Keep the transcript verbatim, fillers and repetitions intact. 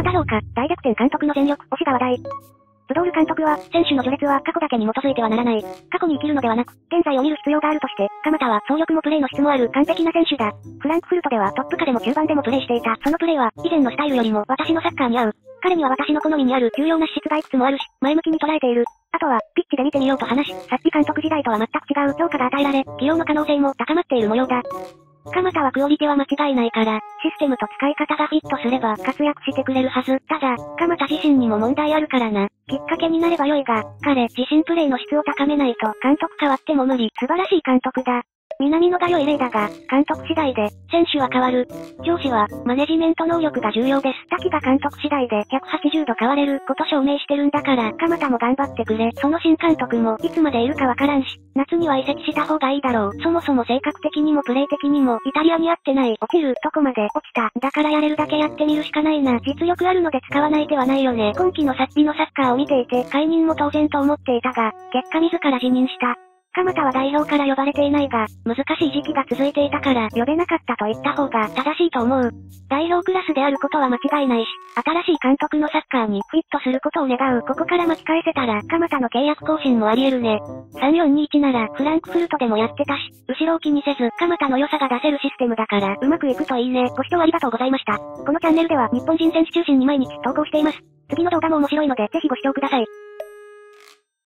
またろうか、大逆転監督の全力、推しが話題。ブドール監督は、選手の序列は過去だけに基づいてはならない。過去に生きるのではなく、現在を見る必要があるとして、鎌田は走力もプレーの質もある完璧な選手だ。フランクフルトではトップ下でも中盤でもプレーしていた。そのプレーは、以前のスタイルよりも私のサッカーに合う。彼には私の好みにある重要な資質がいくつもあるし、前向きに捉えている。あとは、ピッチで見てみようと話し、さっき監督時代とは全く違う評価が与えられ、起用の可能性も高まっている模様だ。鎌田はクオリティは間違いないから、システムと使い方がフィットすれば活躍してくれるはず。ただ、鎌田自身にも問題あるからな。きっかけになれば良いが、彼自身プレーの質を高めないと監督変わっても無理。素晴らしい監督だ。南野が良い例だが、監督次第で、選手は変わる。上司は、マネジメント能力が重要です。滝が監督次第でひゃくはちじゅうど変われること証明してるんだから、鎌田も頑張ってくれ。その新監督も、いつまでいるかわからんし、夏には移籍した方がいいだろう。そもそも性格的にもプレー的にも、イタリアに合ってない。落ちるとこまで落ちた。だからやれるだけやってみるしかないな。実力あるので使わない手はないよね。今季のさっきのサッカーを見ていて、解任も当然と思っていたが、結果自ら辞任した。鎌田は代表から呼ばれていないが、難しい時期が続いていたから呼べなかったと言った方が正しいと思う。代表クラスであることは間違いないし、新しい監督のサッカーにフィットすることを願う。ここから巻き返せたら、鎌田の契約更新もあり得るね。さんよんにいちならフランクフルトでもやってたし、後ろを気にせず、鎌田の良さが出せるシステムだから、うまくいくといいね。ご視聴ありがとうございました。このチャンネルでは日本人選手中心に毎日投稿しています。次の動画も面白いのでぜひご視聴ください。